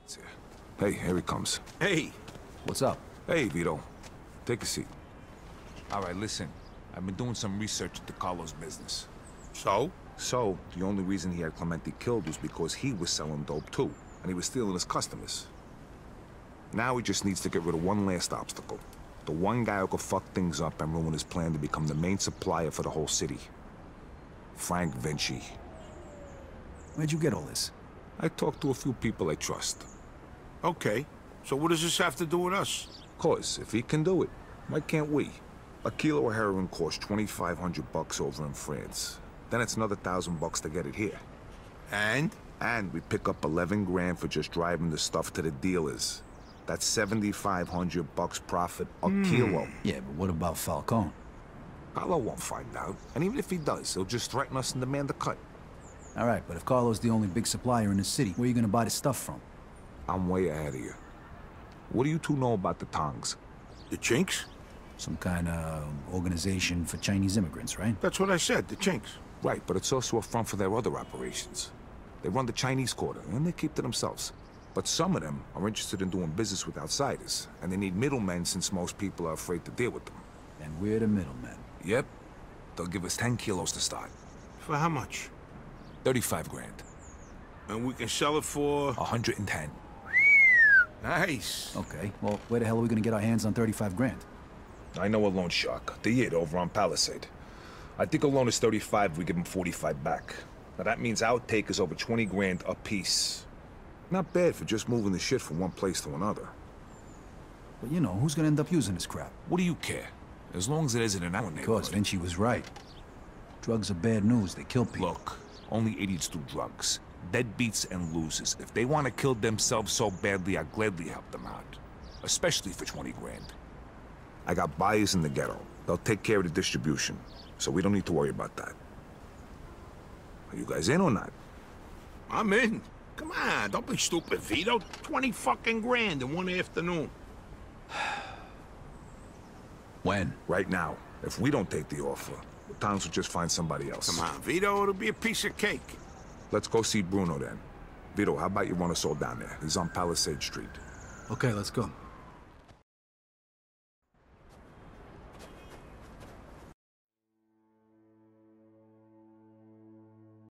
Hey, here he comes. Hey. What's up? Hey, Vito. Take a seat. All right, listen. I've been doing some research into Carlo's business. So? So, the only reason he had Clemente killed was because he was selling dope too, and he was stealing his customers. Now he just needs to get rid of one last obstacle. The one guy who could fuck things up and ruin his plan to become the main supplier for the whole city. Frank Vinci. Where'd you get all this? I talked to a few people I trust. Okay. So what does this have to do with us? Cause if he can do it, why can't we? A kilo of heroin costs $2,500 over in France. Then it's another $1,000 to get it here. And? And we pick up 11 grand for just driving the stuff to the dealers. That's $7,500 profit a kilo. Yeah, but what about Falcone? Carlo won't find out. And even if he does, he'll just threaten us and demand a cut. All right, but if Carlo's the only big supplier in the city, where are you gonna buy the stuff from? I'm way ahead of you. What do you two know about the Tongs? The Chinks? Some kind of organization for Chinese immigrants, right? That's what I said, the Chinks. Right, but it's also a front for their other operations. They run the Chinese quarter, and they keep to themselves. But some of them are interested in doing business with outsiders, and they need middlemen since most people are afraid to deal with them. And we're the middlemen. Yep. They'll give us 10 kilos to start. For how much? 35 grand. And we can sell it for... 110. Nice. Okay, well, where the hell are we gonna get our hands on 35 grand? I know a loan shark, the Yid over on Palisade. I think a loan is 35 if we give him 45 back. Now that means our take is over 20 grand a piece. Not bad for just moving the shit from one place to another. But you know, who's gonna end up using this crap? What do you care? As long as it isn't in our neighborhood. Because Vinci was right. Drugs are bad news, they kill people. Look, only idiots do drugs. Deadbeats and losers. If they want to kill themselves so badly, I'll gladly help them out. Especially for 20 grand. I got buyers in the ghetto. They'll take care of the distribution, so we don't need to worry about that. Are you guys in or not? I'm in. Come on, don't be stupid, Vito. 20 fucking grand in one afternoon. When? Right now. If we don't take the offer, the Tongs will just find somebody else. Come on, Vito, it'll be a piece of cake. Let's go see Bruno then. Vito, how about you run us all down there? He's on Palisade Street. Okay, let's go.